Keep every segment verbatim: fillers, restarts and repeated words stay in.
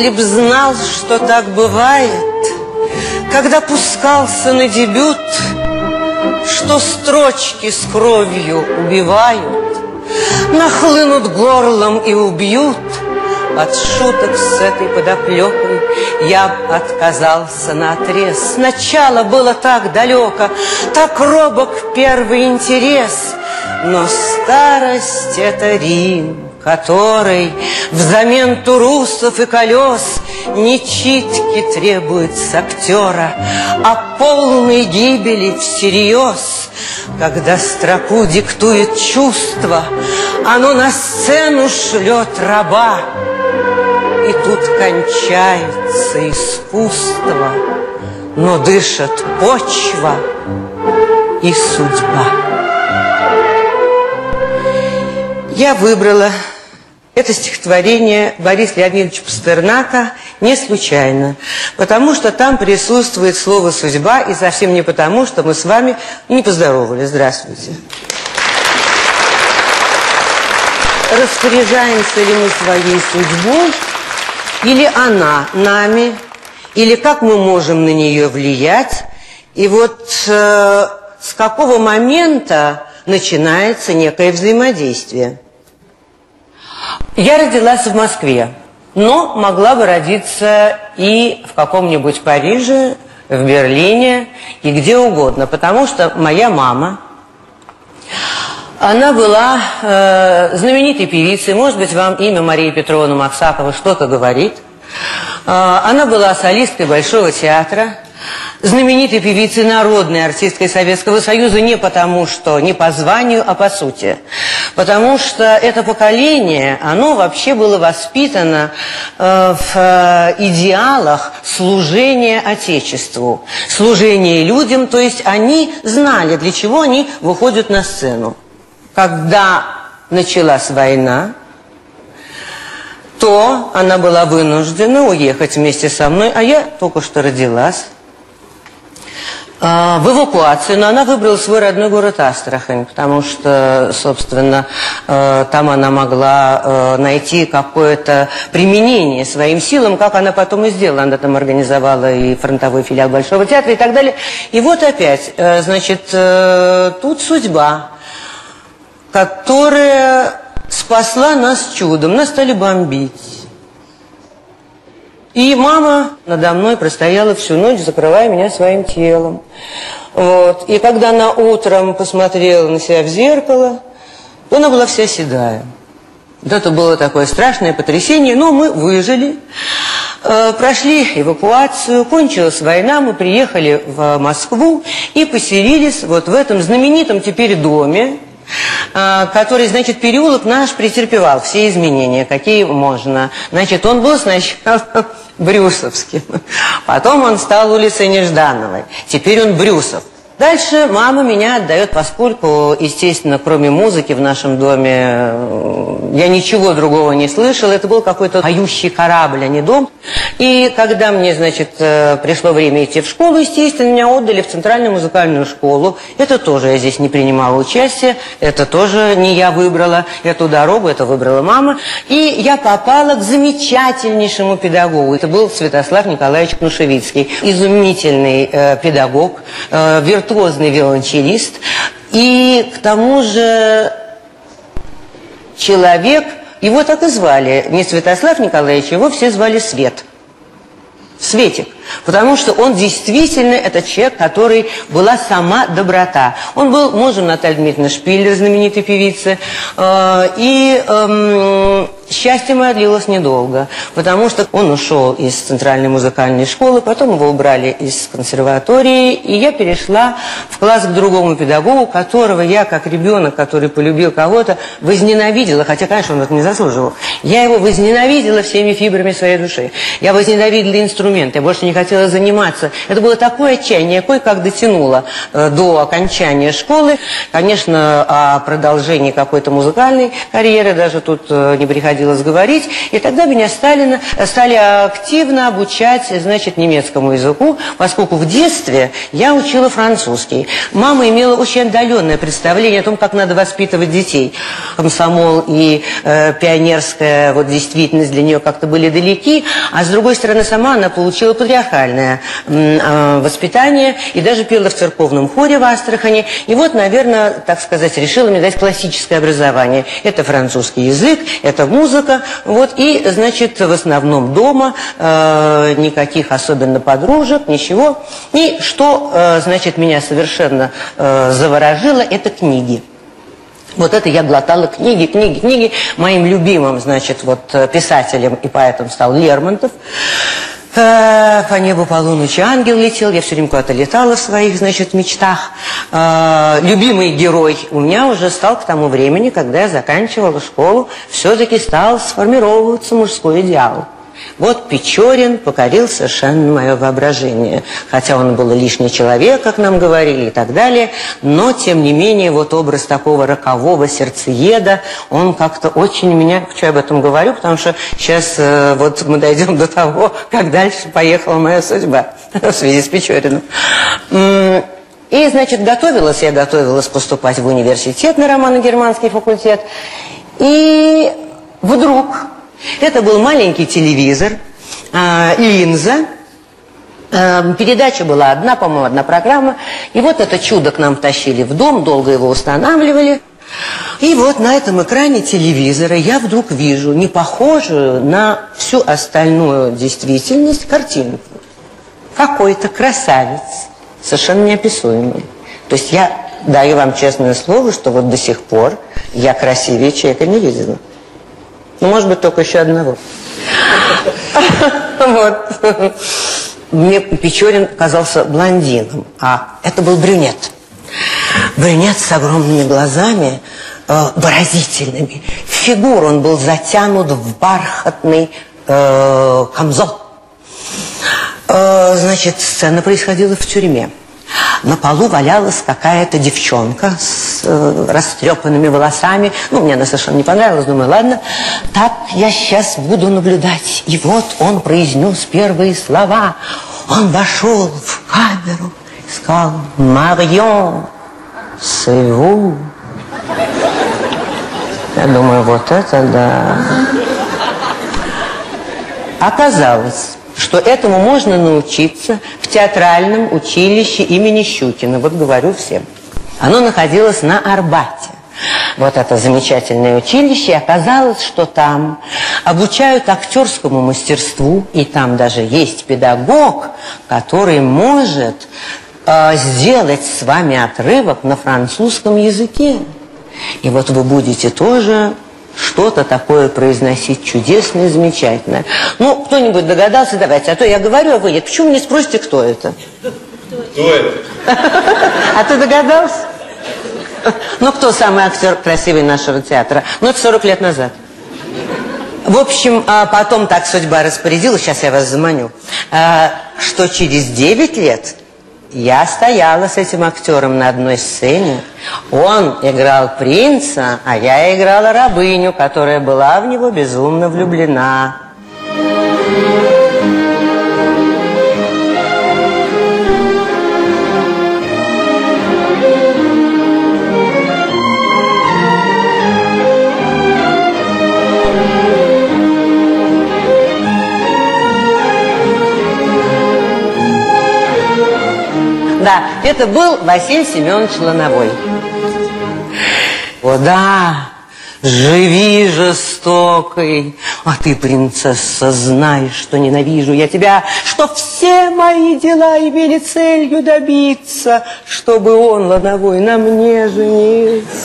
Если б знал, что так бывает, когда пускался на дебют, что строчки с кровью убивают, нахлынут горлом и убьют, от шуток с этой подоплекой я б отказался наотрез. Сначала было так далеко, так робок первый интерес, но старость — это Рим, который взамен турусов и колес не читки требует с актера, а полной гибели всерьез. Когда строку диктует чувство, оно на сцену шлет раба, и тут кончается искусство, но дышат почва и судьба. Я выбрала это стихотворение Бориса Леонидовича Пастернака не случайно, потому что там присутствует слово «судьба», и совсем не потому, что мы с вами не поздоровались. Здравствуйте. Распоряжаемся ли мы своей судьбой, или она нами, или как мы можем на нее влиять, и вот э, с какого момента начинается некое взаимодействие. Я родилась в Москве, но могла бы родиться и в каком-нибудь Париже, в Берлине и где угодно, потому что моя мама, она была э, знаменитой певицей, может быть, вам имя Марии Петровны Максаковой что-то говорит. Э, она была солисткой Большого театра, знаменитой певицей, народной артисткой Советского Союза не потому что, не по званию, а по сути. Потому что это поколение, оно вообще было воспитано э, в э, идеалах служения Отечеству, служения людям, то есть они знали, для чего они выходят на сцену. Когда началась война, то она была вынуждена уехать вместе со мной, а я только что родилась, в эвакуацию, но она выбрала свой родной город Астрахань, потому что, собственно, там она могла найти какое-то применение своим силам, как она потом и сделала. Она там организовала и фронтовой филиал Большого театра и так далее. И вот опять, значит, тут судьба, которая спасла нас чудом. Нас стали бомбить. И мама надо мной простояла всю ночь, закрывая меня своим телом. Вот. И когда она утром посмотрела на себя в зеркало, то она была вся седая. Вот это было такое страшное потрясение, но мы выжили, э, прошли эвакуацию, кончилась война, мы приехали в Москву и поселились вот в этом знаменитом теперь доме, который, значит, переулок наш претерпевал все изменения, какие можно. Значит, он был сначала Брюсовским, потом он стал улицей Неждановой, теперь он Брюсов. Дальше мама меня отдает, поскольку, естественно, кроме музыки в нашем доме я ничего другого не слышала. Это был какой-то поющий корабль, а не дом. И когда мне, значит, пришло время идти в школу, естественно, меня отдали в Центральную музыкальную школу. Это тоже я здесь не принимала участия, это тоже не я выбрала эту дорогу, это выбрала мама. И я попала к замечательнейшему педагогу. Это был Святослав Николаевич Кнушевицкий. Изумительный э, педагог, э, виртуозный виртуозный виолончелист, и к тому же человек, его так и звали, не Святослав Николаевич, его все звали Свет, Светик, потому что он действительно этот человек, который была сама доброта. Он был мужем Натальи Дмитриевны Шпиллер, знаменитой певицы, э, и э, счастье мое длилось недолго, потому что он ушел из Центральной музыкальной школы, потом его убрали из консерватории, и я перешла в класс к другому педагогу, которого я, как ребенок, который полюбил кого-то, возненавидела, хотя, конечно, он это не заслуживал. Я его возненавидела всеми фибрами своей души. Я возненавидела инструмент, я больше не хотела заниматься. Это было такое отчаяние, я кое-как дотянула э, до окончания школы. Конечно, о продолжении какой-то музыкальной карьеры даже тут э, не приходилось приходилось говорить. И тогда меня стали, стали активно обучать, значит, немецкому языку, поскольку в детстве я учила французский. Мама имела очень отдаленное представление о том, как надо воспитывать детей. Комсомол и э, пионерская вот, действительность для нее как-то были далеки, а с другой стороны, сама она получила патриархальное э, воспитание и даже пела в церковном хоре в Астрахани. И вот, наверное, так сказать, решила мне дать классическое образование. Это французский язык, это музыка, вот, и, значит, в основном дома, э, никаких особенно подружек, ничего. И что, э, значит, меня совершенно э, заворожило, это книги. Вот это я глотала книги, книги, книги. Моим любимым, значит, вот писателем и поэтом стал Лермонтов. По небу полуночи ангел летел, я все время куда-то летала в своих, значит, мечтах. Любимый герой у меня уже стал к тому времени, когда я заканчивала школу, все-таки стал сформировываться мужской идеал. Вот Печорин покорил совершенно мое воображение. Хотя он был лишний человек, как нам говорили, и так далее. Но, тем не менее, вот образ такого рокового сердцееда, он как-то очень меня... Почему я об этом говорю? Потому что сейчас э, вот мы дойдем до того, как дальше поехала моя судьба в связи с Печориным. И, значит, готовилась, я готовилась поступать в университет на романо-германский факультет. И вдруг... Это был маленький телевизор, э, линза, э, передача была одна, по-моему, одна программа. И вот это чудо к нам тащили в дом, долго его устанавливали. И вот на этом экране телевизора я вдруг вижу не похожую на всю остальную действительность картинку. Какой-то красавец, совершенно неописуемый. То есть я даю вам честное слово, что вот до сих пор я красивее человека не видела. Ну, может быть, только еще одного. Вот. Мне Печорин казался блондином, а это был брюнет. Брюнет с огромными глазами, э, выразительными. Фигур он был затянут в бархатный э, камзол. Э, значит, сцена происходила в тюрьме. На полу валялась какая-то девчонка с э, растрепанными волосами. Ну, мне она совершенно не понравилась. Думаю, ладно, так я сейчас буду наблюдать. И вот он произнес первые слова. Он вошел в камеру и сказал: «Марион, c'est vous». Я думаю, вот это да. Оказалось, что этому можно научиться в театральном училище имени Щукина. Вот говорю всем. Оно находилось на Арбате. Вот это замечательное училище. И оказалось, что там обучают актерскому мастерству. И там даже есть педагог, который может э, сделать с вами отрывок на французском языке. И вот вы будете тоже... что-то такое произносить чудесное, замечательное. Ну, кто-нибудь догадался? Давайте. А то я говорю, а вы нет. Почему не спросите, кто это? Кто это? А ты догадался? Ну, кто самый актер красивый нашего театра? Ну, это сорок лет назад. В общем, потом так судьба распорядилась, сейчас я вас заманю, что через девять лет я стояла с этим актером на одной сцене. Он играл принца, а я играла рабыню, которая была в него безумно влюблена. Да, это был Василий Семенович Лановой. О, да, живи жестокой, а ты, принцесса, знаешь, что ненавижу я тебя, что все мои дела имели целью добиться, чтобы он, Лановой, на мне женился.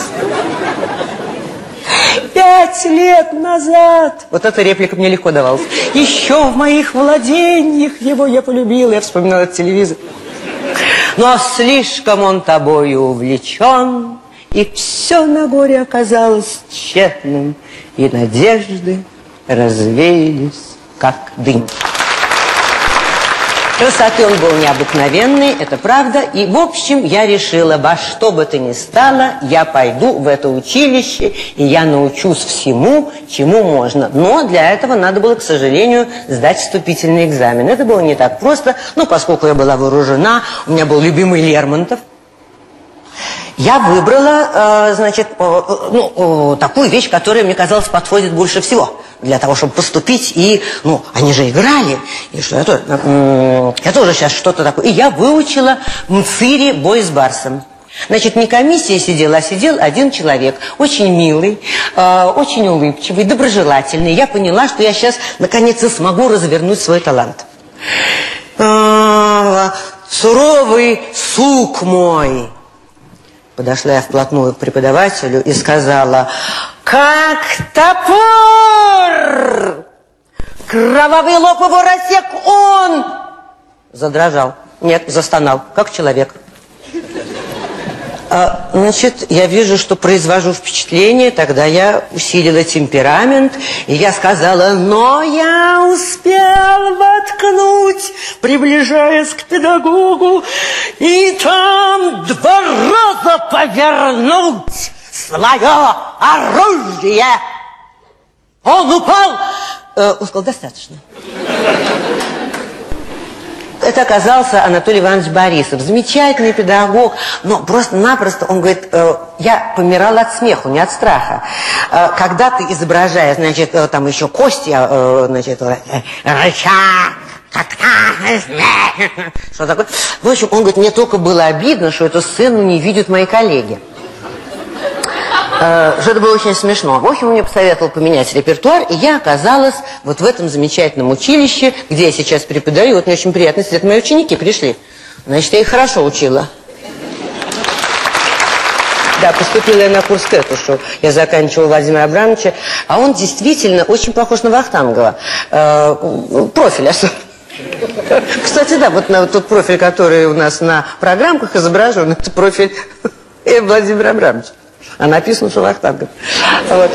Пять лет назад, вот эта реплика мне легко давалась, еще в моих владениях его я полюбила, я вспоминала этот телевизор. Но слишком он тобою увлечен, и все на горе оказалось тщетным, и надежды развеялись, как дым. Красоты он был необыкновенный, это правда. И, в общем, я решила, во что бы то ни стало, я пойду в это училище, и я научусь всему, чему можно. Но для этого надо было, к сожалению, сдать вступительный экзамен. Это было не так просто, но поскольку я была вооружена, у меня был любимый Лермонтов, я выбрала, э, значит, э, ну, э, такую вещь, которая, мне казалось, подходит больше всего для того, чтобы поступить. И, ну, они же играли. И что я тоже, э, я тоже сейчас что-то такое. И я выучила Мцири «Бой с барсом». Значит, не комиссия сидела, а сидел один человек, очень милый, э, очень улыбчивый, доброжелательный. Я поняла, что я сейчас, наконец-то, смогу развернуть свой талант. Э, суровый сук мой. Подошла я вплотную к преподавателю и сказала: как топор! Кровавый лоб его рассек он! Задрожал. Нет, застонал, как человек. А, значит, я вижу, что произвожу впечатление. Тогда я усилила темперамент, и я сказала: но я успел воткнуть, приближаясь к педагогу, и там два раза повернуть свое оружие. Он упал. Э, он сказал: достаточно. Это оказался Анатолий Иванович Борисов. Замечательный педагог, но просто-напросто, он говорит, э, я помирала от смеху, не от страха. Э, когда ты изображаешь, значит, э, там еще кости, э, значит, э, рычаг, что такое? В общем, он говорит, мне только было обидно, что эту сцену не видят мои коллеги. Что это было очень смешно. В общем, он мне посоветовал поменять репертуар, и я оказалась вот в этом замечательном училище, где я сейчас преподаю. Вот мне очень приятно, сидят мои ученики, пришли. Значит, я их хорошо учила. Да, поступила я на курс к Этушу. Я заканчивала Владимира Абрамовича, а он действительно очень похож на Вахтангова. Э, профиль особенно. Кстати, да, вот на, тот профиль, который у нас на программках изображен, это профиль Владимира Абрамовича. А написано, что Вахтангов. Вот.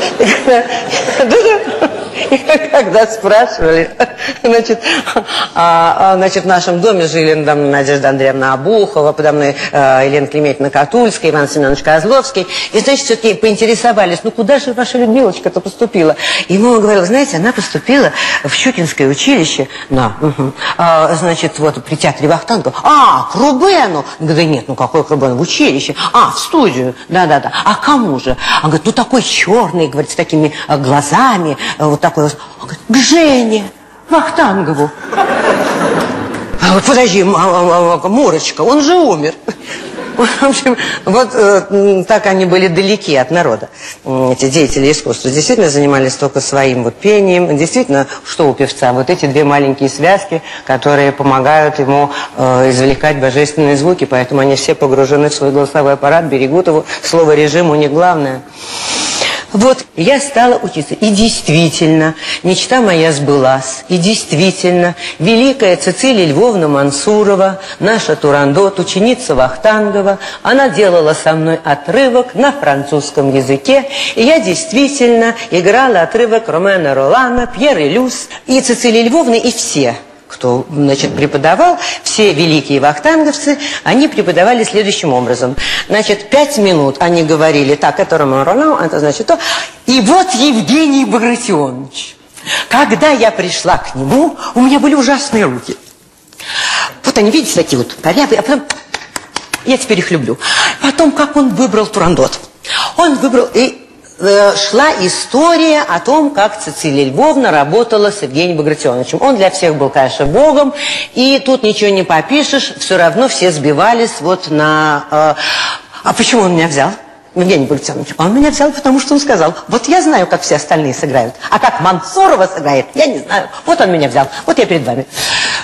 Когда спрашивали, значит, а, значит, в нашем доме жили там Надежда Андреевна Обухова, подо мной а, Елена Клементьевна Катульская, Иван Семенович Козловский. И, значит, все-таки поинтересовались, ну куда же ваша Людмилочка-то поступила? И мама говорила, знаете, она поступила в Щукинское училище, на, угу, а, значит, вот при театре Вахтангова. А, к Рубену. Я говорю, нет, ну какой к Рубену? В училище. А, в студию. Да-да-да. А кому же? Он говорит, ну такой черный, говорит, с такими а, глазами, а, вот такой. Он говорит, к Жене Вахтангову. А вот подожди, Мурочка, он же умер. В общем, вот э, так они были далеки от народа, эти деятели искусства. Действительно занимались только своим вот пением. Действительно, что у певца? Вот эти две маленькие связки, которые помогают ему э, извлекать божественные звуки. Поэтому они все погружены в свой голосовой аппарат, берегут его. Слово «режим» у них главное. Вот, я стала учиться. И действительно, мечта моя сбылась. И действительно, великая Цицилия Львовна Мансурова, наша Турандот, ученица Вахтангова, она делала со мной отрывок на французском языке. И я действительно играла отрывок Ромена Ролана, Пьера Люс, и Цицилия Львовна, и все, кто, значит, преподавал, все великие вахтанговцы, они преподавали следующим образом. Значит, пять минут они говорили, так, это Роман Ролан, это значит то. И вот Евгений Багратионович. Когда я пришла к нему, у меня были ужасные руки. Вот они, видите, такие вот корявые, а потом, я теперь их люблю. Потом, как он выбрал Турандот. Он выбрал... и шла история о том, как Цицилия Львовна работала с Евгением Багратионовичем. Он для всех был, конечно, богом, и тут ничего не попишешь, все равно все сбивались вот на... Э, а почему он меня взял? Евгений Багратионович. Он меня взял, потому что он сказал, вот я знаю, как все остальные сыграют, а как Мансурова сыграет, я не знаю. Вот он меня взял, вот я перед вами.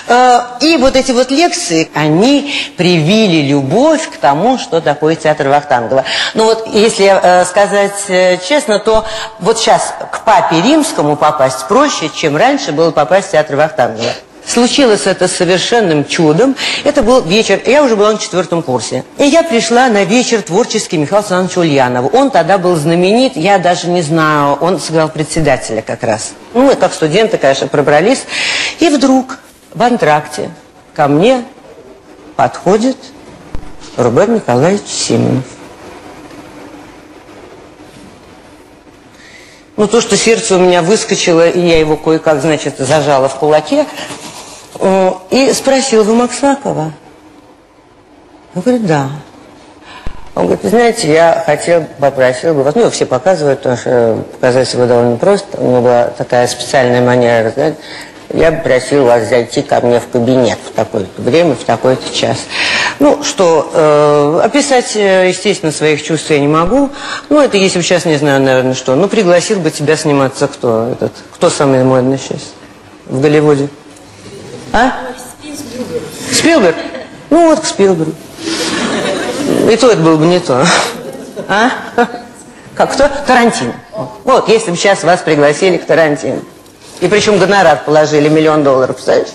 И вот эти вот лекции, они привили любовь к тому, что такое театр Вахтангова. Ну вот, если сказать честно, то вот сейчас к папе Римскому попасть проще, чем раньше было попасть в театр Вахтангова. Случилось это совершенным чудом. Это был вечер, я уже была на четвертом курсе. И я пришла на вечер творческий Михаила Александровича Ульянова. Он тогда был знаменит, я даже не знаю, он сыграл председателя как раз. Ну, мы как студенты, конечно, пробрались. И вдруг в антракте ко мне подходит Рубен Николаевич Симонов. Ну, то, что сердце у меня выскочило, и я его кое-как, значит, зажала в кулаке, и спросила: вы Максакова? Он говорит: да. Он говорит: знаете, я хотел, попросил бы вас, ну, его все показывают, потому что показать его довольно просто, у него была такая специальная манера рассказать. Я бы просил вас зайти ко мне в кабинет в такое-то время, в такой-то час. Ну, что, э, описать, естественно, своих чувств я не могу. Ну, это если бы сейчас не знаю, наверное, что. Ну, пригласил бы тебя сниматься кто? Этот, кто самый модный сейчас в Голливуде? А? Спилберг. Спилберг? Ну, вот к Спилбергу. И то это было бы не то. А? Как кто? Тарантино. Вот, если бы сейчас вас пригласили к Тарантино. И причем гонорар положили миллион долларов, представляешь?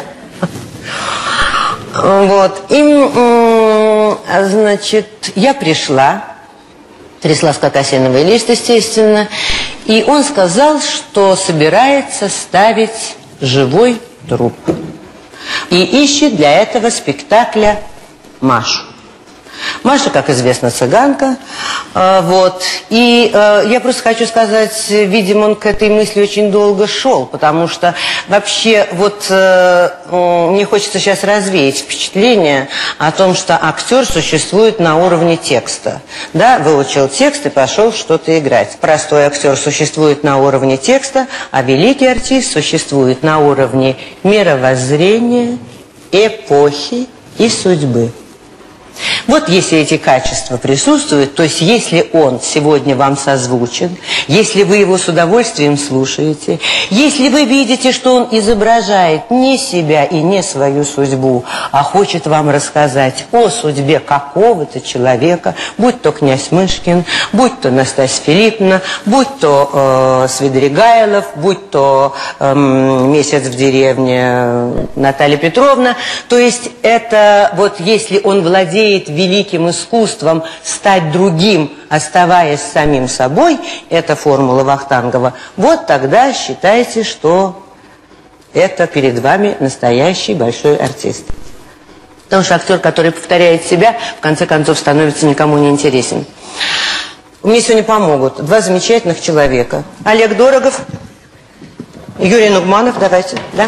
Вот. И, значит, я пришла, тряслась как осиновый лист, естественно, и он сказал, что собирается ставить живой труп. И ищет для этого спектакля Машу. Маша, как известно, цыганка, э, вот, и э, я просто хочу сказать, видимо, он к этой мысли очень долго шел, потому что вообще вот э, э, мне хочется сейчас развеять впечатление о том, что актер существует на уровне текста, да, выучил текст и пошел что-то играть. Простой актер существует на уровне текста, а великий артист существует на уровне мировоззрения, эпохи и судьбы. Вот если эти качества присутствуют, то есть если он сегодня вам созвучен, если вы его с удовольствием слушаете, если вы видите, что он изображает не себя и не свою судьбу, а хочет вам рассказать о судьбе какого-то человека, будь то князь Мышкин, будь то Настасья Филипповна, будь то э, Свидригайлов, будь то э, месяц в деревне Наталья Петровна, то есть это вот если он владеет великим искусством стать другим, оставаясь самим собой, это формула Вахтангова, вот тогда считайте, что это перед вами настоящий большой артист. Потому что актер, который повторяет себя, в конце концов становится никому не интересен. Мне сегодня помогут два замечательных человека. Олег Дорогов, Юрий Нугманов, давайте, да?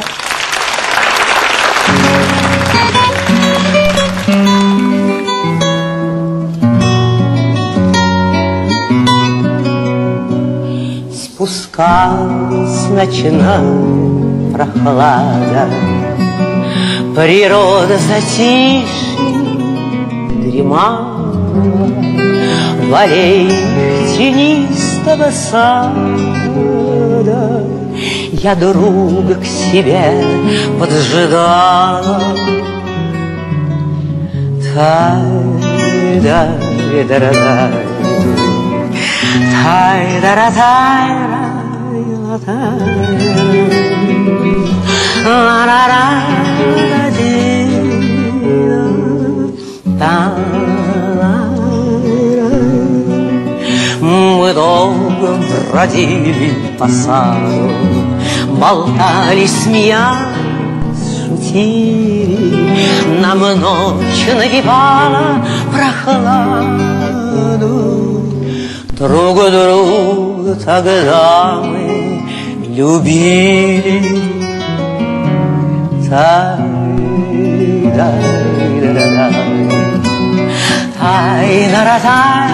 Спускалась ночная прохлада, природа затишье дремала в аллеях тенистого сада. Я друга к себе поджидала. Тай-дай-да-дай, тай-да-дай-дай, мы долго бродили по саду, болтали, смеялись, шутили. Нам ночь навевала прохладу. Друг друга тогда мы любили. Тай-дай-да-дай, тай-да-дай,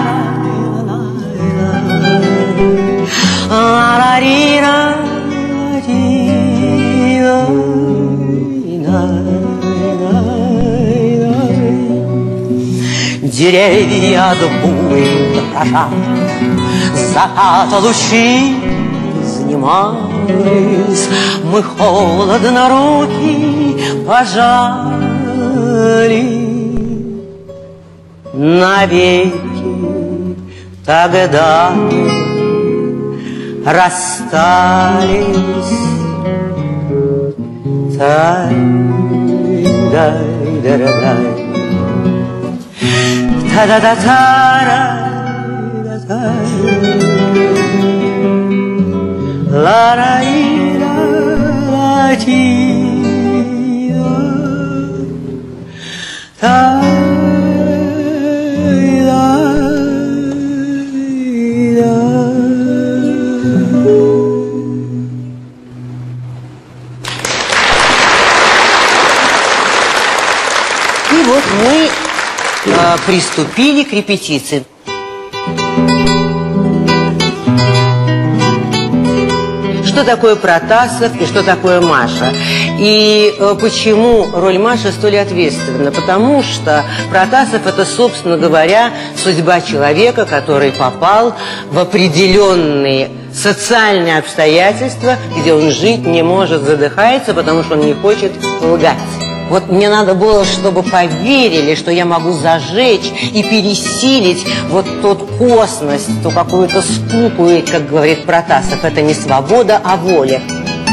деревья от бури дрожат, заката лучи занимались, мы холодно руки пожали. Навеки тогда расстались. Тай-дай-дай-дай, та-да-да-та-ра-да-дай, ла-ра-и-ра-ти-ра. И вот мы э, приступили к репетиции. Что такое Протасов и что такое Маша? И э, почему роль Маши столь ответственна? Потому что Протасов – это, собственно говоря, судьба человека, который попал в определенные социальные обстоятельства, где он жить не может, задыхается, потому что он не хочет лгать. Вот мне надо было, чтобы поверили, что я могу зажечь и пересилить вот тот косность, ту какую-то скупую, как говорит Протасов, это не свобода, а воля.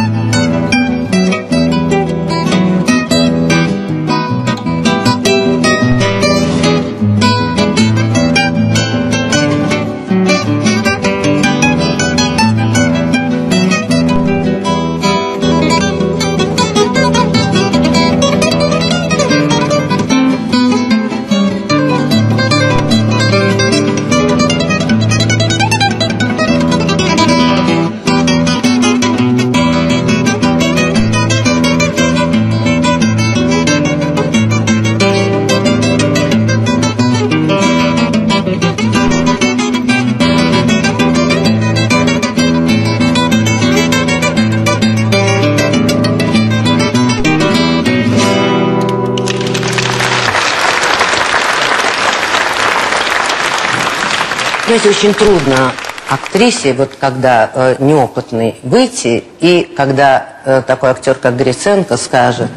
Знаете, очень трудно актрисе, вот когда э, неопытный, выйти, и когда э, такой актер, как Гриценко, скажет: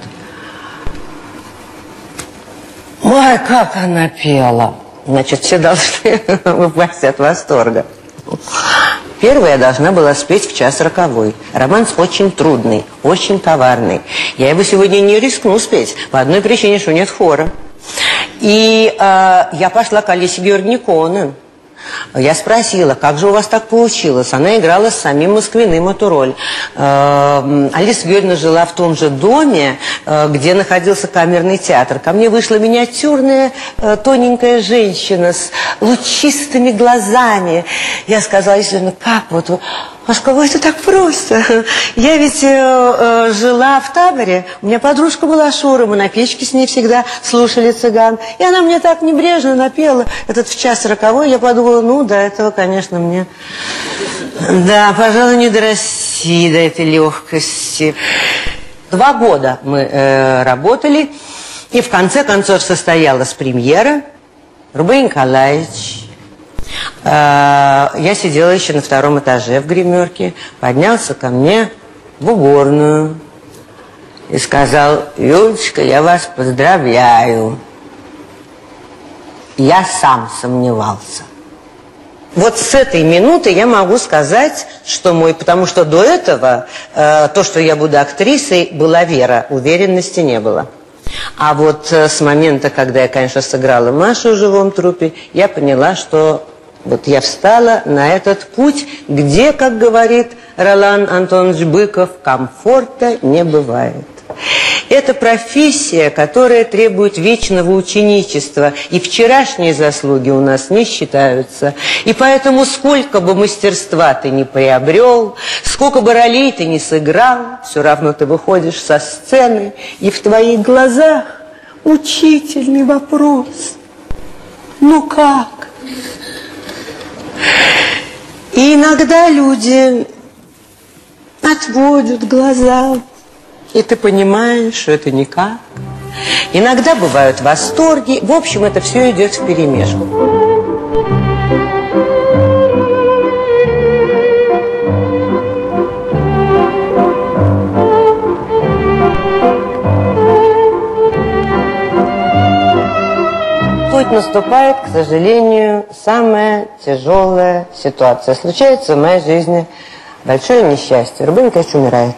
«Ой, как она пела!» Значит, все должны упасть от восторга. Первая я должна была спеть в час роковой. Романс очень трудный, очень коварный. Я его сегодня не рискну спеть по одной причине, что нет хора. И э, я пошла к Алисе Георгиевне Конан. Я спросила, как же у вас так получилось? Она играла с самим Москвиным эту роль. Алиса Георгиевна жила в том же доме, где находился камерный театр. Ко мне вышла миниатюрная тоненькая женщина с лучистыми глазами. Я сказала: Алиса Георгиевна, как вот... А с кого это так просто? Я ведь э, э, жила в таборе, у меня подружка была Шура, мы на печке с ней всегда слушали цыган. И она мне так небрежно напела этот в час роковой. Я подумала, ну, до этого, конечно, мне... Да, пожалуй, не дорасти до этой легкости. Два года мы э, работали, и в конце концов состоялась премьера. Рубен Николаевич... Я сидела еще на втором этаже в гримерке, поднялся ко мне в уборную и сказал: «Юлечка, я вас поздравляю». Я сам сомневался. Вот с этой минуты я могу сказать, что мой... Потому что до этого э, то, что я буду актрисой, была вера, уверенности не было. А вот э, с момента, когда я, конечно, сыграла Машу в живом трупе, я поняла, что... Вот я встала на этот путь, где, как говорит Ролан Антонович Быков, комфорта не бывает. Это профессия, которая требует вечного ученичества, и вчерашние заслуги у нас не считаются. И поэтому сколько бы мастерства ты ни приобрел, сколько бы ролей ты ни сыграл, все равно ты выходишь со сцены, и в твоих глазах учительный вопрос: ну как? И иногда люди отводят глаза, и ты понимаешь, что это никак. Иногда бывают восторги. В общем, это все идет вперемешку. Тут наступает, к сожалению, самая тяжелая ситуация. Случается в моей жизни большое несчастье. Рубен Николаевич умирает.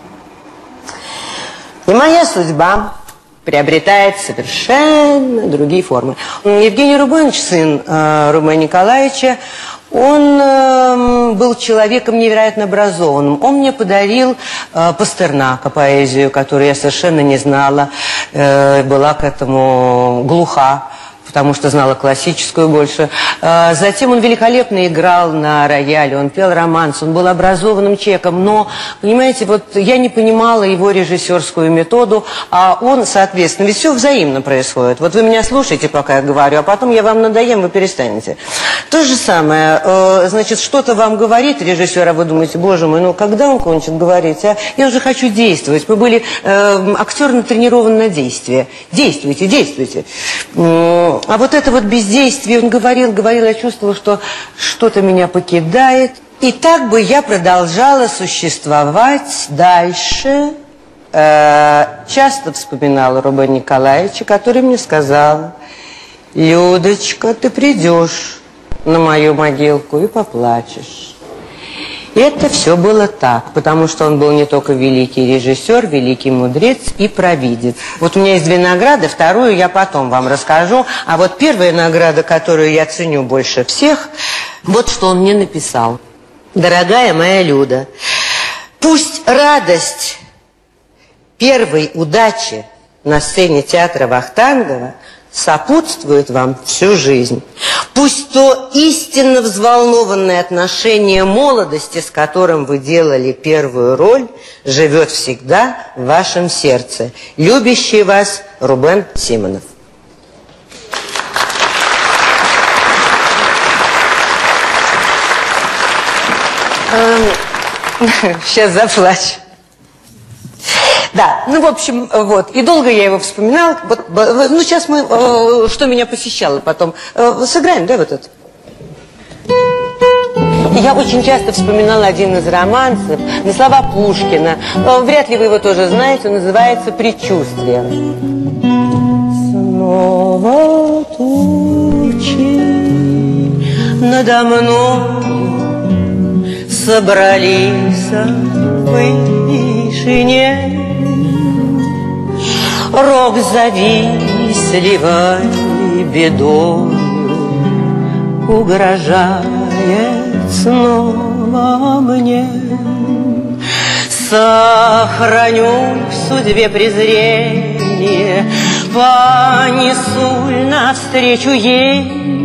И моя судьба приобретает совершенно другие формы. Евгений Рубенович, сын э, Рубена Николаевича, Он э, был человеком невероятно образованным. Он мне подарил э, Пастернака, поэзию, которую я совершенно не знала, э, была к этому глуха, потому что знала классическую больше. Затем он великолепно играл на рояле, он пел романс, он был образованным человеком, но, понимаете, вот я не понимала его режиссерскую методу, а он, соответственно, ведь все взаимно происходит. Вот вы меня слушаете, пока я говорю, а потом я вам надоем, вы перестанете. То же самое, значит, что-то вам говорит режиссер, а вы думаете, боже мой, ну когда он кончит говорить, а? Я уже хочу действовать. Мы были э, актеры натренированы на действие. Действуйте, действуйте. А вот это вот бездействие, он говорил, говорил, я чувствовала, что что-то меня покидает. И так бы я продолжала существовать дальше. Э, часто вспоминала Рубена Николаевича, который мне сказал: Людочка, ты придешь на мою могилку и поплачешь. И это все было так, потому что он был не только великий режиссер, великий мудрец и провидец. Вот у меня есть две награды, вторую я потом вам расскажу. А вот первая награда, которую я ценю больше всех, вот что он мне написал. Дорогая моя Люда, пусть радость первой удачи на сцене театра Вахтангова сопутствует вам всю жизнь. Пусть то истинно взволнованное отношение молодости, с которым вы делали первую роль, живет всегда в вашем сердце. Любящий вас Рубен Симонов. Сейчас заплачу. Да, ну, в общем, вот. И долго я его вспоминала. Вот, ну, сейчас мы, э, что меня посещало потом. Э, сыграем, да, вот это? Я очень часто вспоминала один из романсов на слова Пушкина. Э, вряд ли вы его тоже знаете. Он называется «Предчувствие». Снова тучи надо мною собрались в вышине. Рок завистливой бедою угрожает снова мне. Сохраню в судьбе презрение, понесу навстречу ей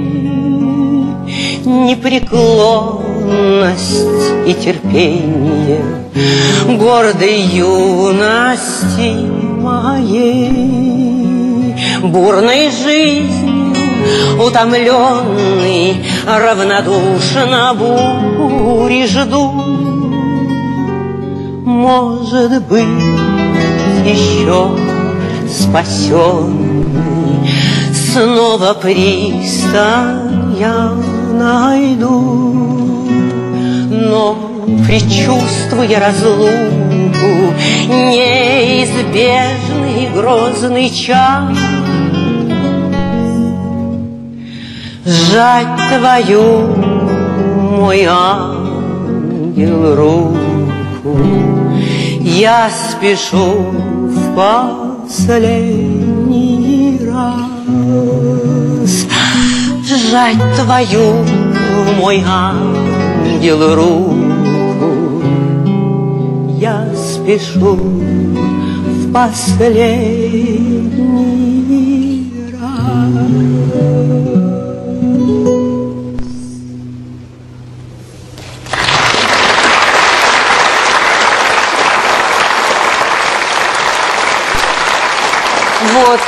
непреклонность и терпение гордой юности моей. Бурной жизнью утомленный, равнодушно бури жду. Может быть, еще спасенный снова пристань я найду. Но, предчувствуя разлуку, неизбежный грозный час, сжать твою, мой ангел, руку, я спешу в последний раз. Сжать твою, мой ангел, руку, я спешу в последний раз. Вот.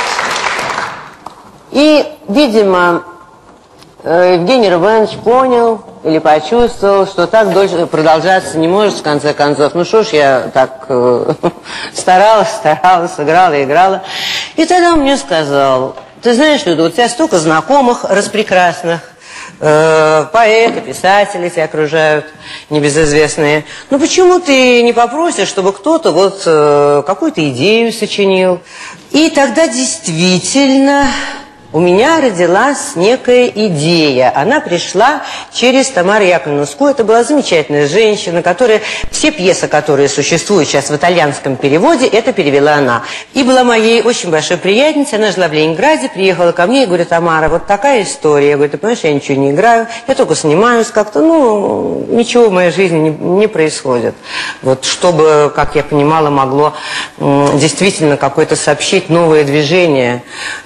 И, видимо, Евгений Рубенович понял или почувствовал, что так дольше продолжаться не может, в конце концов. Ну что ж, я так э, старалась, старалась, играла, играла. И тогда он мне сказал: ты знаешь, Люда, у тебя столько знакомых распрекрасных, э, поэты, писатели тебя окружают, небезызвестные. Ну почему ты не попросишь, чтобы кто-то вот э, какую-то идею сочинил? И тогда действительно у меня родилась некая идея. Она пришла через Тамару Яковлевну Ску. Это была замечательная женщина, которая все пьесы, которые существуют сейчас в итальянском переводе, это перевела она. И была моей очень большой приятницей. Она жила в Ленинграде, приехала ко мне и говорит: Тамара, вот такая история. Я говорю: ты понимаешь, я ничего не играю, я только снимаюсь как-то, ну, ничего в моей жизни не, не происходит. Вот чтобы, как я понимала, могло действительно какое-то сообщить новое движение,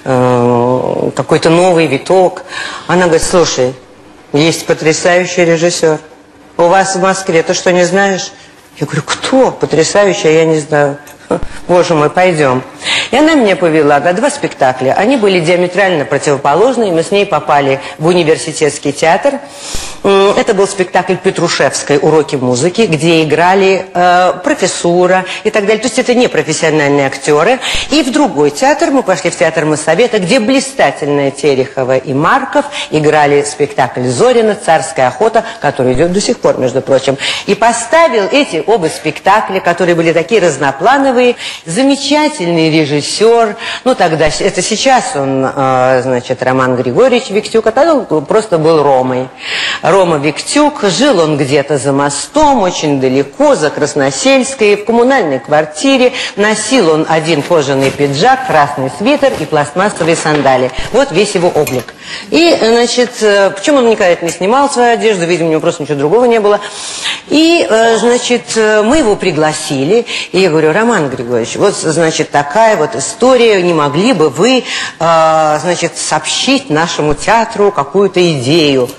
какой-то новый виток. Она говорит: слушай, есть потрясающий режиссер. У вас в Москве, ты что, не знаешь? Я говорю: кто? Потрясающий, я не знаю. Боже мой, пойдем. И она меня повела на два спектакля. Они были диаметрально противоположные. Мы с ней попали в университетский театр. Это был спектакль Петрушевской «Уроки музыки», где играли э, профессура и так далее. То есть это не профессиональные актеры. И в другой театр мы пошли, в театр Моссовета, где блистательная Терехова и Марков играли спектакль «Зорина. Царская охота», который идет до сих пор, между прочим. И поставил эти оба спектакля, которые были такие разноплановые, замечательный режиссер. Ну тогда, это сейчас он, э, значит, Роман Григорьевич Виктюк, а тогда он просто был Ромой. Рома Виктюк. Жил он где-то за мостом, очень далеко, за Красносельской, в коммунальной квартире. Носил он один кожаный пиджак, красный свитер и пластмассовые сандали. Вот весь его облик. И, значит, почему он никогда не снимал свою одежду, видимо, у него просто ничего другого не было. И, значит, мы его пригласили, и я говорю: Роман Григорьевич, вот, значит, такая вот история, не могли бы вы, значит, сообщить нашему театру какую-то идею?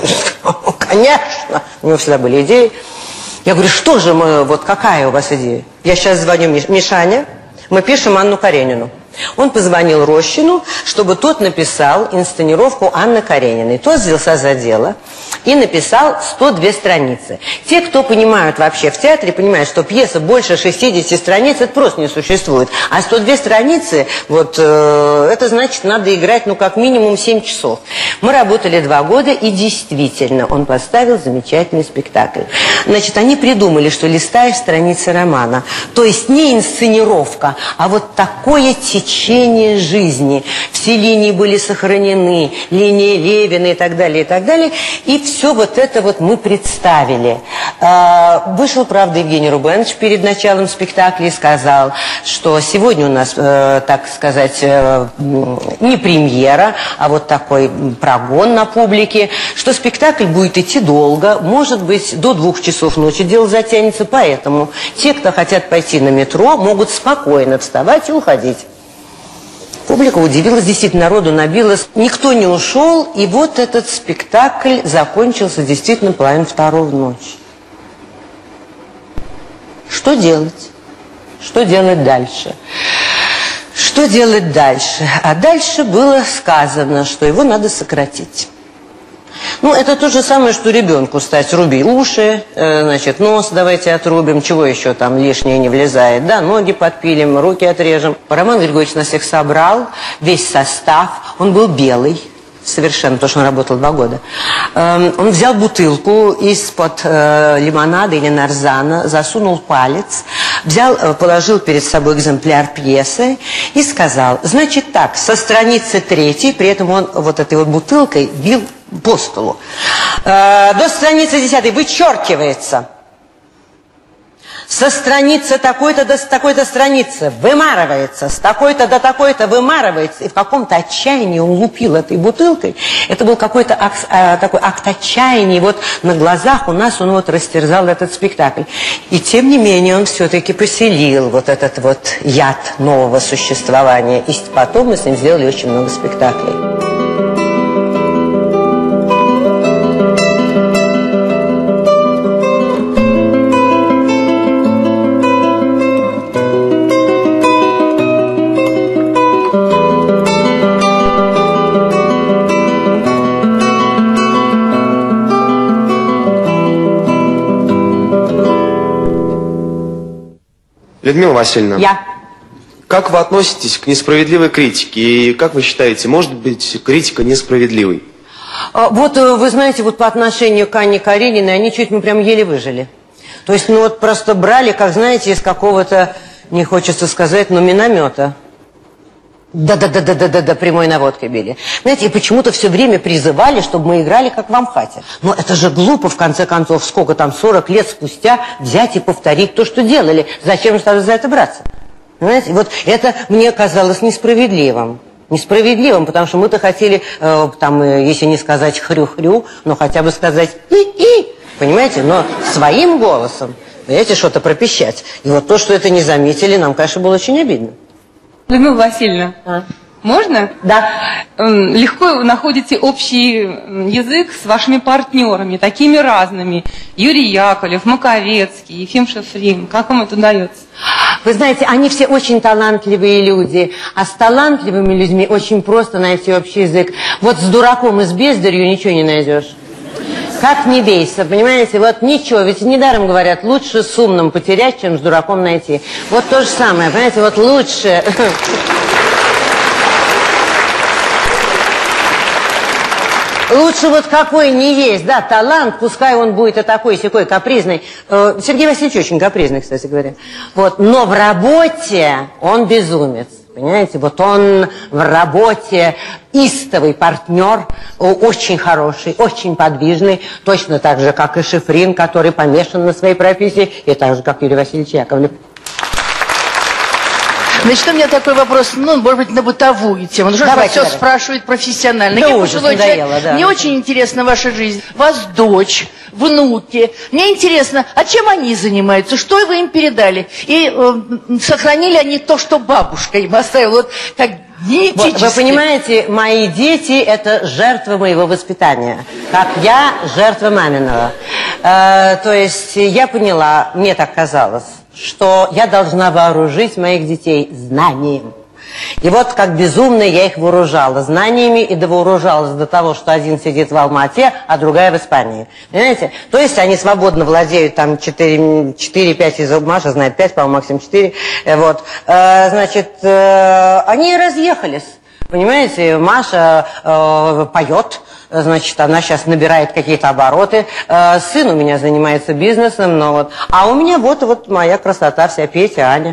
Конечно, у него всегда были идеи. Я говорю: что же мы, вот какая у вас идея? Я сейчас звоню Миш, Мишаня, мы пишем Анну Каренину. Он позвонил Рощину, чтобы тот написал инсценировку Анны Карениной. Тот взялся за дело и написал сто две страницы. Те, кто понимают вообще в театре, понимают, что пьеса больше шестидесяти страниц, это просто не существует. А сто две страницы, вот, э, это значит, надо играть, ну, как минимум семь часов. Мы работали два года, и действительно, он поставил замечательный спектакль. Значит, они придумали, что листаешь страницы романа. То есть не инсценировка, а вот такое течение течение жизни. Все линии были сохранены, линии Левина и так далее, и так далее. И все вот это вот мы представили. Вышел, правда, Евгений Рубенович перед началом спектакля и сказал, что сегодня у нас, так сказать, не премьера, а вот такой прогон на публике, что спектакль будет идти долго, может быть, до двух часов ночи дело затянется, поэтому те, кто хотят пойти на метро, могут спокойно вставать и уходить. Публика удивилась, действительно, народу набилось, никто не ушел, и вот этот спектакль закончился действительно половину второго в ночь. Что делать? Что делать дальше? Что делать дальше? А дальше было сказано, что его надо сократить. Ну, это то же самое, что ребенку стать: руби уши, э, значит, нос давайте отрубим, чего еще там лишнее не влезает, да, ноги подпилим, руки отрежем. Роман Григорьевич нас всех собрал, весь состав, он был белый, совершенно, потому что он работал два года. Э, он взял бутылку из-под э, лимонада или нарзана, засунул палец, взял, э, положил перед собой экземпляр пьесы и сказал: значит так, со страницы третьей, при этом он вот этой вот бутылкой бил по столу, э, до страницы десятой вычеркивается. Со страницы такой-то до такой-то страницы вымарывается, с такой-то до такой-то вымарывается. И в каком-то отчаянии он лупил этой бутылкой. Это был какой-то акт, э, такой акт отчаяния. И вот на глазах у нас он вот растерзал этот спектакль. И тем не менее он все-таки поселил вот этот вот яд нового существования. И потом мы с ним сделали очень много спектаклей. Людмила Васильевна, Я. Как вы относитесь к несправедливой критике? И как вы считаете, может быть критика несправедливой? Вот вы знаете, вот по отношению к Анне Карениной, они чуть мы прям еле выжили. То есть, ну вот просто брали, как знаете, из какого-то, не хочется сказать, но миномета. Да-да-да-да-да-да, прямой наводкой били. Знаете, и почему-то все время призывали, чтобы мы играли как в Амхате. Но это же глупо, в конце концов, сколько там, сорок лет спустя взять и повторить то, что делали. Зачем же тогда за это браться? Понимаете? Вот это мне казалось несправедливым. Несправедливым, потому что мы-то хотели, э, там, э, если не сказать хрю-хрю, но хотя бы сказать и-и, понимаете? Но своим голосом, понимаете, что-то пропищать. И вот то, что это не заметили, нам, конечно, было очень обидно. Людмила Васильевна, а? Можно? Да. Легко находите общий язык с вашими партнерами, такими разными. Юрий Яковлев, Маковецкий, Ефим Шефрин. Как вам это удается? Вы знаете, они все очень талантливые люди, а с талантливыми людьми очень просто найти общий язык. Вот с дураком и с бездарью ничего не найдешь. Как не бейся, понимаете, вот ничего, ведь недаром говорят, лучше с умным потерять, чем с дураком найти. Вот то же самое, понимаете, вот лучше... Лучше вот какой не есть, да, талант, пускай он будет и такой, сякой, капризный. Сергей Васильевич очень капризный, кстати говоря. Вот, но в работе он безумец. Понимаете, вот он в работе истовый партнер, очень хороший, очень подвижный, точно так же, как и Шефрин, который помешан на своей профессии, и так же, как Юрий Васильевич Яковлев. Значит, у меня такой вопрос, ну, может быть, на бытовую тему. Ну, что давайте, все давайте. спрашивают профессионально. Да Я ужас, пожилой надоело, человек. да. Мне очень интересна ваша жизнь. У вас дочь, внуки. Мне интересно, а чем они занимаются? Что вы им передали? И э, сохранили они то, что бабушка им оставила? Вот как генетически. Вот, вы понимаете, мои дети – это жертва моего воспитания, как я жертва маминого. Э, то есть я поняла, мне так казалось, что я должна вооружить моих детей знанием. И вот как безумно я их вооружала знаниями и довооружалась до того, что один сидит в Алма-Ате, а другая в Испании. Понимаете? То есть они свободно владеют там четыре-пять языков, Маша знает пять, по-моему, максимум четыре. Вот. Значит, они разъехались. Понимаете, Маша э, поет, значит, она сейчас набирает какие-то обороты. Э, сын у меня занимается бизнесом, но вот. А у меня вот, вот моя красота вся, Петя, Аня.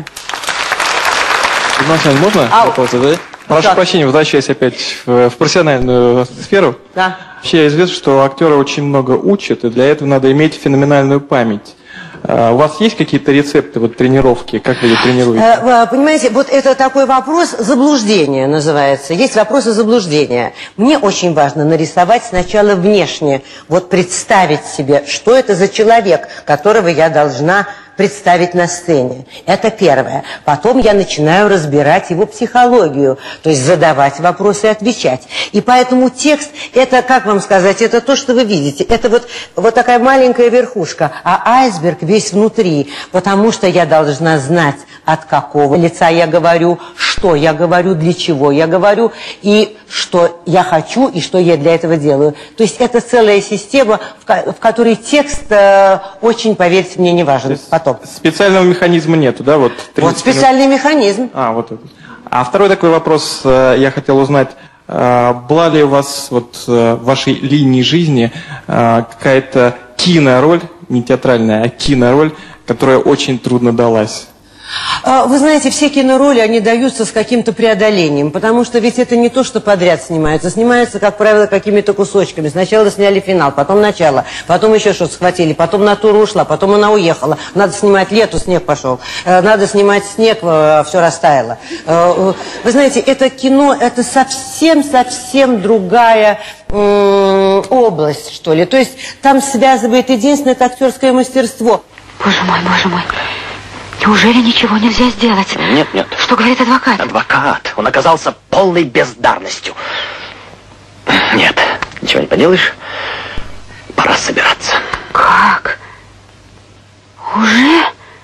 Маша, можно Ау. вопрос задать? Прошу Да. прощения, возвращаясь опять в, в профессиональную сферу. Да. Вообще известно, что актеры очень много учат, и для этого надо иметь феноменальную память. А у вас есть какие-то рецепты вот, тренировки? Как вы ее тренируете? Э, понимаете, вот это такой вопрос заблуждения называется. Есть вопросы заблуждения. Мне очень важно нарисовать сначала внешне, вот представить себе, что это за человек, которого я должна представить на сцене. Это первое. Потом я начинаю разбирать его психологию, то есть задавать вопросы и отвечать. И поэтому текст, это, как вам сказать, это то, что вы видите. Это вот, вот такая маленькая верхушка, а айсберг весь внутри, потому что я должна знать, от какого лица я говорю, что я говорю, для чего я говорю, и что я хочу, и что я для этого делаю. То есть это целая система, в, в которой текст э, очень, поверьте мне, не важен. Потом. Специального механизма нету, да? Вот, Вот специальный механизм. А, вот это. А второй такой вопрос, э, я хотел узнать, э, была ли у вас вот, э, в вашей линии жизни э, какая-то кинороль, не театральная, а кинороль, которая очень трудно далась? Вы знаете, все кинороли, они даются с каким-то преодолением, потому что ведь это не то, что подряд снимаются. Снимаются, как правило, какими-то кусочками. Сначала сняли финал, потом начало, потом еще что-то схватили, потом Натура ушла, потом она уехала. Надо снимать лето, снег пошел. Надо снимать снег, все растаяло. Вы знаете, это кино, это совсем-совсем другая область, что ли. То есть там связывает единственное это актерское мастерство. Боже мой, боже мой. Неужели ничего нельзя сделать? Нет, нет. Что говорит адвокат? Адвокат. Он оказался полной бездарностью. Нет, ничего не поделаешь. Пора собираться. Как? Уже?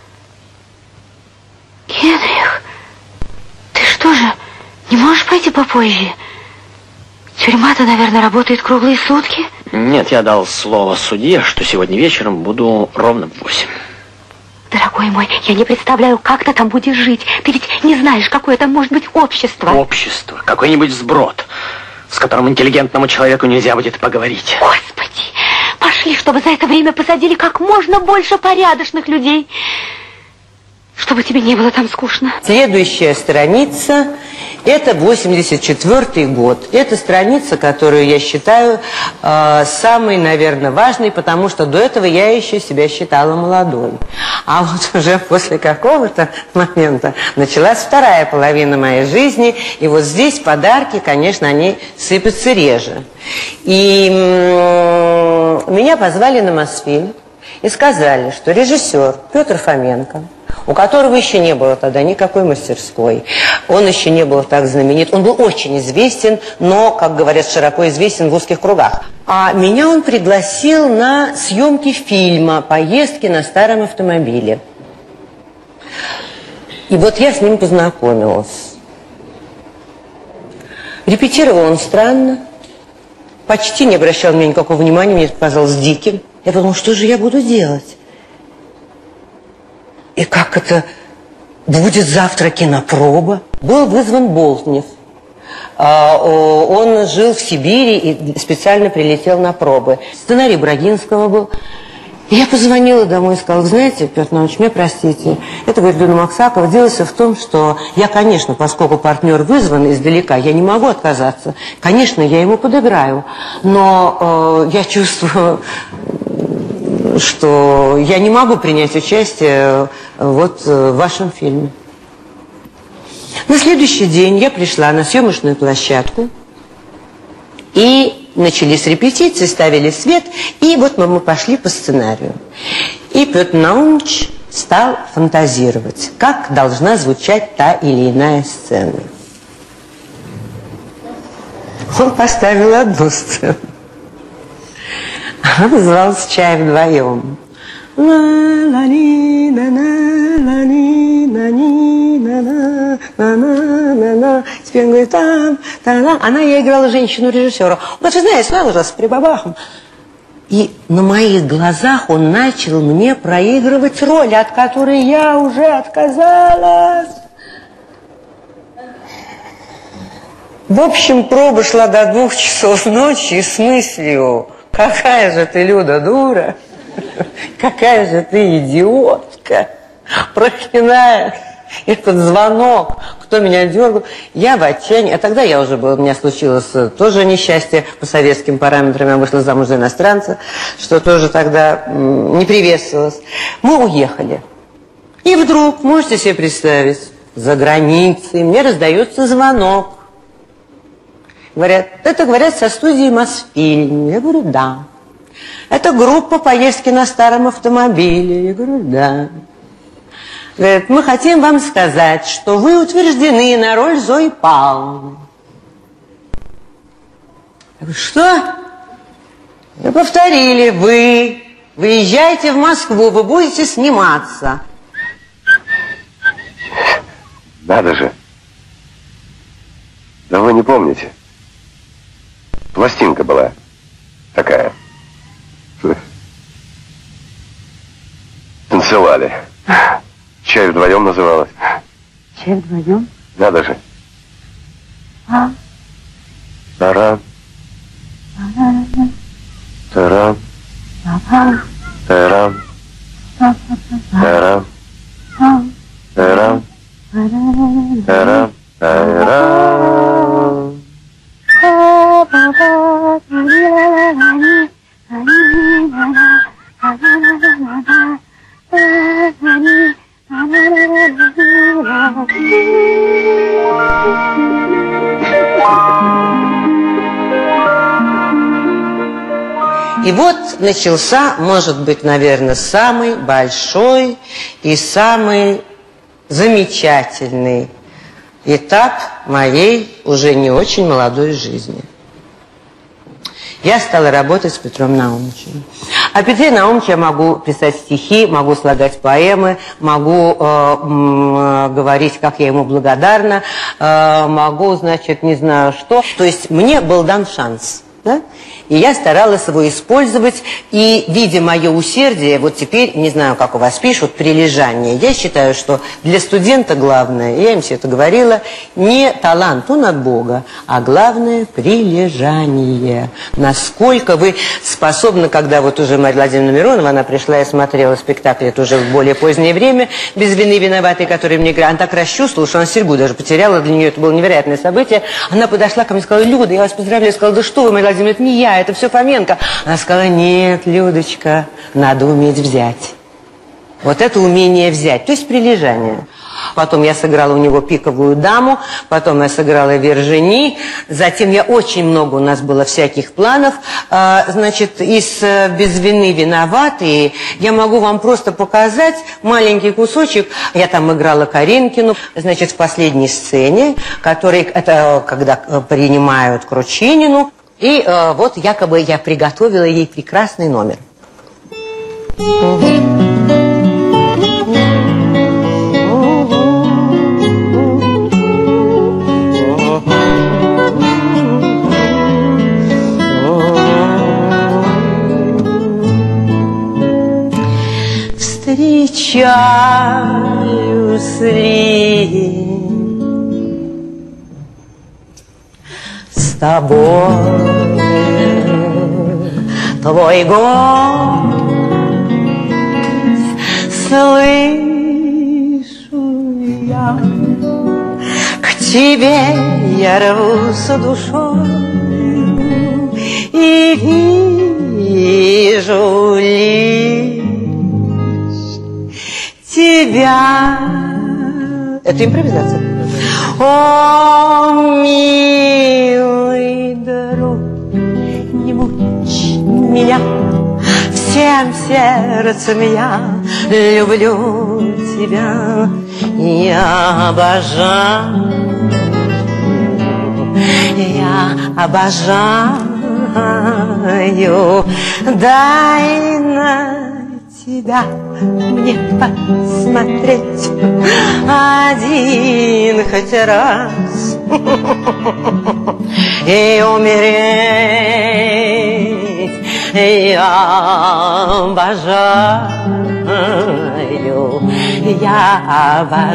Генрих, ты что же, не можешь пойти попозже? Тюрьма-то, наверное, работает круглые сутки? Нет, я дал слово судье, что сегодня вечером буду ровно в восемь. Дорогой мой, я не представляю, как ты там будешь жить. Ты ведь не знаешь, какое там может быть общество. Общество. Какой-нибудь сброд, с которым интеллигентному человеку нельзя будет поговорить. Господи, пошли, чтобы за это время посадили как можно больше порядочных людей. Чтобы тебе не было там скучно. Следующая страница, Это восемьдесят четвёртый год. Это страница, которую я считаю э, самой, наверное, важной, потому что до этого я еще себя считала молодой. А вот уже после какого-то момента началась вторая половина моей жизни, и вот здесь подарки, конечно, они сыпятся реже. И м- меня позвали на Мосфильм и сказали, что режиссер Петр Фоменко, у которого еще не было тогда никакой мастерской, он еще не был так знаменит, он был очень известен, но, как говорят, широко известен в узких кругах. А меня он пригласил на съемки фильма «Поездки на старом автомобиле». И вот я с ним познакомилась. Репетировал он странно, почти не обращал на меня никакого внимания, мне это показалось диким. Я подумала, что же я буду делать? И как это будет завтра кинопроба? Был вызван Болтнев. Он жил в Сибири и специально прилетел на пробы. Сценарий Брагинского был. И я позвонила домой и сказала: знаете, Петр Иванович, меня простите. Это, говорит, Люда Максакова. Дело в том, что я, конечно, поскольку партнер вызван издалека, я не могу отказаться. Конечно, я ему подыграю. Но э, я чувствую, что я не могу принять участие вот в вашем фильме. На следующий день я пришла на съемочную площадку, и начались репетиции, ставили свет, и вот мы, мы пошли по сценарию. И Петр Наумович стал фантазировать, как должна звучать та или иная сцена. Он поставил одну сцену. Она называлась «Чай вдвоем». Теперь он говорит, там, там, она, я играла женщину-режиссера. Он говорит, знаешь, сразу с прибабахом. И на моих глазах он начал мне проигрывать роль, от которой я уже отказалась. В общем, проба шла до двух часов ночи и с мыслью: какая же ты, Люда, дура, какая же ты идиотка, проклинаешь этот звонок, кто меня дергал. Я в отчаянии, а тогда я уже была, у меня случилось тоже несчастье по советским параметрам, я вышла замуж за иностранца, что тоже тогда не приветствовалось. Мы уехали. И вдруг, можете себе представить, за границей мне раздается звонок. Говорят, это, говорят, со студии Мосфильм. Я говорю, да. Это группа «Поездки на старом автомобиле». Я говорю, да. Говорят, мы хотим вам сказать, что вы утверждены на роль Зои Павловны. Я говорю, что? Вы повторили, вы выезжаете в Москву, вы будете сниматься. Надо же. Да вы не помните. Пластинка была такая. Танцевали. «Чай вдвоем» называлась. «Чай вдвоем»? Надо же. А? Таран. Таран. Таран. Таран. Таран. Таран. Таран. Таран. И вот начался, может быть, наверное, самый большой и самый замечательный этап моей уже не очень молодой жизни. Я стала работать с Петром Наумовичем. О Петре Наумовиче я могу писать стихи, могу слагать поэмы, могу э, э, говорить, как я ему благодарна, э, могу, значит, не знаю что. То есть мне был дан шанс. Да? И я старалась его использовать, и, видя мое усердие, вот теперь, не знаю, как у вас пишут, прилежание. Я считаю, что для студента главное, я им все это говорила, не талант, он от Бога, а главное прилежание. Насколько вы способны, когда вот уже Марья Владимировна Миронова, она пришла и смотрела спектакль, это уже в более позднее время, «Без вины виноватый», который мне играл, она так расчувствовала, что она серьгу даже потеряла, для нее это было невероятное событие. Она подошла ко мне и сказала: «Люда, я вас поздравляю». Я сказала: «Да что вы, Марья Владимировна, это не я, это все Фоменко». Она сказала: «Нет, Людочка, надо уметь взять». Вот это умение взять, то есть прилежание. Потом я сыграла у него «Пиковую даму», потом я сыграла «Вержини», затем я очень много у нас было всяких планов. А, значит, из «Без вины виноватые» я могу вам просто показать маленький кусочек. Я там играла Каринкину, значит, в последней сцене, который, это когда принимают Кручинину. И э, вот якобы я приготовила ей прекрасный номер. Встречаюсь ли с тобой, твой голос слышу я, к тебе я рвусь душой и вижу лишь тебя. Это импровизация. О, милый друг, не мучь меня, всем сердцем я люблю тебя, я обожаю, я обожаю, дай на тебя мне посмотреть один хоть раз и умереть. Я обожаю, я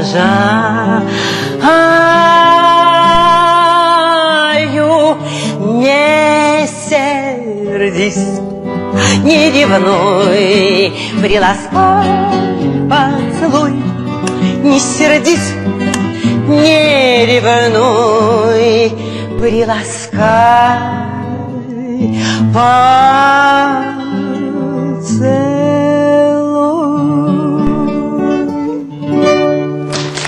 обожаю, не сердись, не ревнуй, приласкай, поцелуй, не сердись, не ревнуй, приласкай, поцелуй.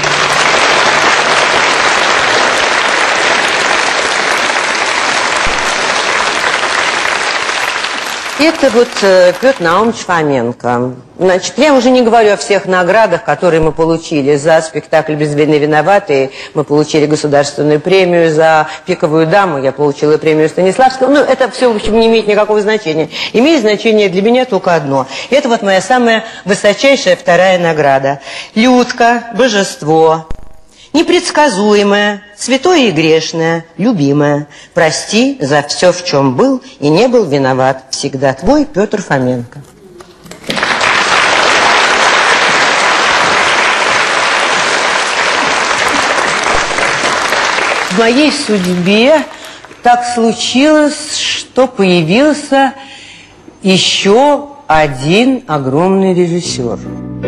Это вот э, Петр Наумович Фоменко. Значит, я уже не говорю о всех наградах, которые мы получили. За спектакль «Без вины виноватые» мы получили государственную премию, за «Пиковую даму» я получила премию Станиславского. Ну, это все, в общем, не имеет никакого значения. Имеет значение для меня только одно. Это вот моя самая высочайшая вторая награда. Людка, божество. Непредсказуемое, святое и грешное, любимое. Прости за все, в чем был и не был виноват. Всегда твой Петр Фоменко. В моей судьбе так случилось, что появился еще один огромный режиссер.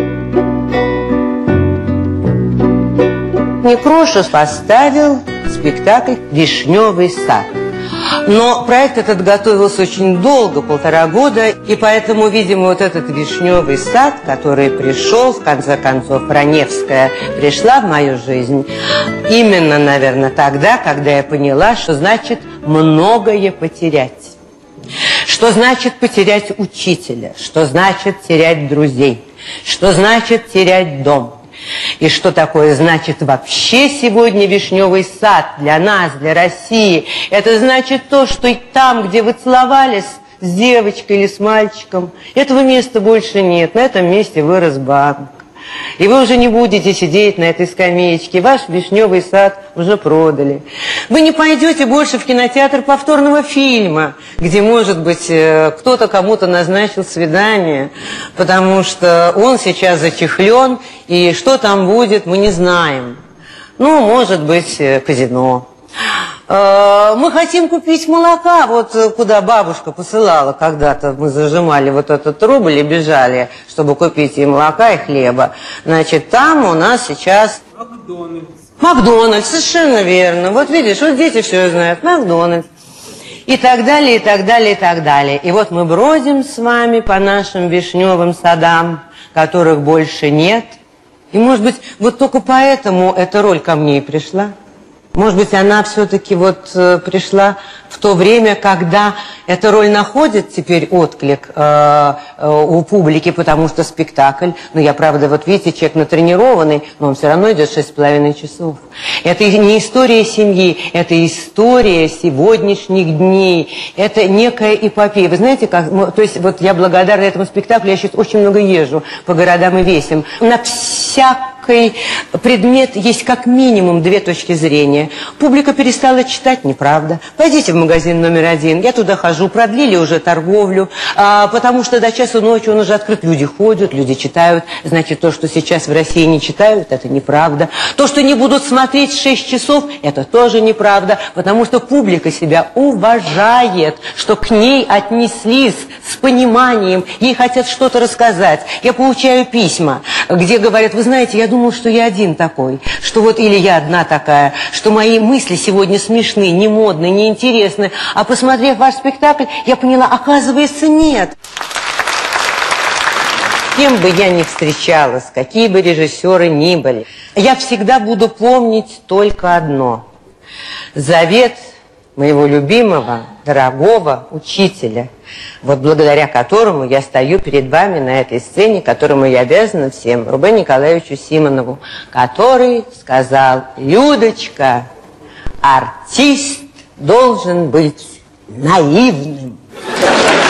Некрошев поставил спектакль «Вишневый сад». Но проект этот готовился очень долго, полтора года, и поэтому, видимо, вот этот «Вишневый сад», который пришел, в конце концов, Раневская пришла в мою жизнь, именно, наверное, тогда, когда я поняла, что значит многое потерять. Что значит потерять учителя, что значит терять друзей, что значит терять дом. И что такое значит вообще сегодня «Вишневый сад» для нас, для России? Это значит то, что и там, где вы целовались с девочкой или с мальчиком, этого места больше нет. На этом месте вырос банк. И вы уже не будете сидеть на этой скамеечке. Ваш вишневый сад уже продали. Вы не пойдете больше в кинотеатр повторного фильма, где, может быть, кто-то кому-то назначил свидание, потому что он сейчас зачехлен, и что там будет, мы не знаем. Ну, может быть, казино. Мы хотим купить молока, вот куда бабушка посылала когда-то, мы зажимали вот этот рубль и бежали, чтобы купить и молока, и хлеба. Значит, там у нас сейчас... Макдональдс. Макдональдс, совершенно верно. Вот видишь, вот дети все знают, Макдональдс. И так далее, и так далее, и так далее. И вот мы бродим с вами по нашим вишневым садам, которых больше нет. И, может быть, вот только поэтому эта роль ко мне и пришла. Может быть, она все-таки вот э, пришла в то время, когда эта роль находит теперь отклик э, э, у публики, потому что спектакль, ну, я, правда, вот видите, человек натренированный, но он все равно идет шесть с половиной часов. Это не история семьи, это история сегодняшних дней, это некая эпопея. Вы знаете, как, то есть, вот я благодарна этому спектаклю, я сейчас очень много езжу по городам и весям. На всякий предмет есть как минимум две точки зрения. Публика перестала читать, неправда. Пойдите в магазин номер один, я туда хожу, продлили уже торговлю, а, потому что до часу ночи он уже открыт. Люди ходят, люди читают. Значит, то, что сейчас в России не читают, это неправда. То, что не будут смотреть шесть часов, это тоже неправда, потому что публика себя уважает, что к ней отнеслись с пониманием, ей хотят что-то рассказать. Я получаю письма, где говорят, вы знаете, я думал, что я один такой, что вот или я одна такая, что мои мысли сегодня смешны, не модны, не интересны, а посмотрев ваш спектакль, я поняла, оказывается, нет. С кем бы я ни встречалась, какие бы режиссеры ни были, я всегда буду помнить только одно. Завет моего любимого, дорогого учителя, вот благодаря которому я стою перед вами на этой сцене, которому я обязана всем, Рубену Николаевичу Симонову, который сказал: Людочка, артист должен быть наивным.